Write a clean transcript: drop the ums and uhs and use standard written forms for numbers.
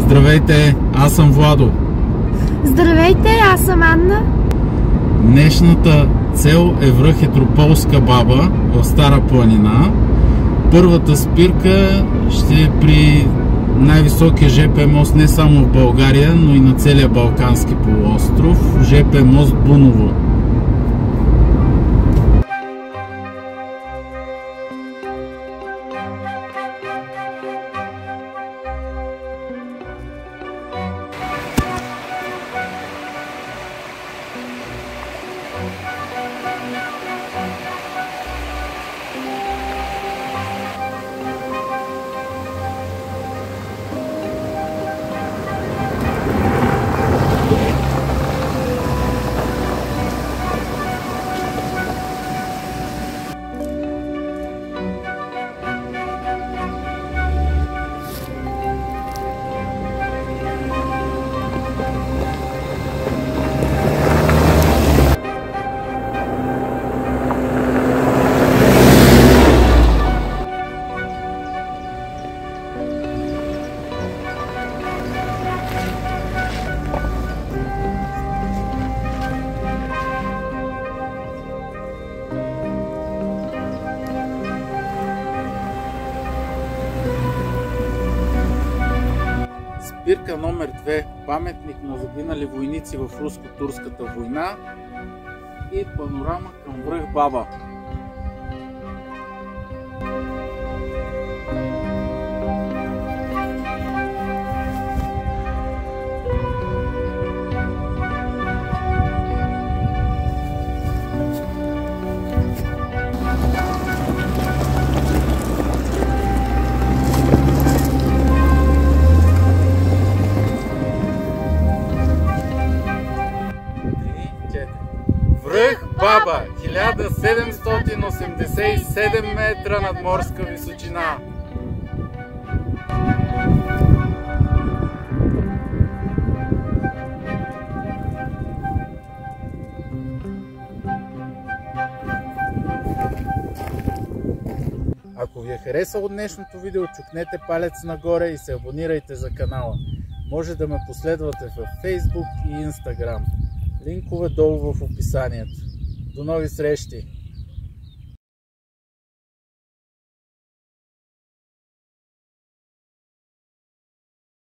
Здравейте, аз съм Владо. Здравейте, аз съм Анна. Днешната цел е връх Етрополска баба в Стара планина. Първата спирка ще е при най-високия ЖП мост не само в България, но и на целия Балкански полуостров, ЖП мост Буново. Спирка номер 2, паметник на загинали войници в Руско-турската война и панорама към връх Баба. Връх Баба, 1787 метра надморска височина. Ако ви е харесало днешното видео, чукнете палец нагоре и се абонирайте за канала. Може да ме последвате в Facebook и Instagram. Линкове долу в описанието. До нови срещи!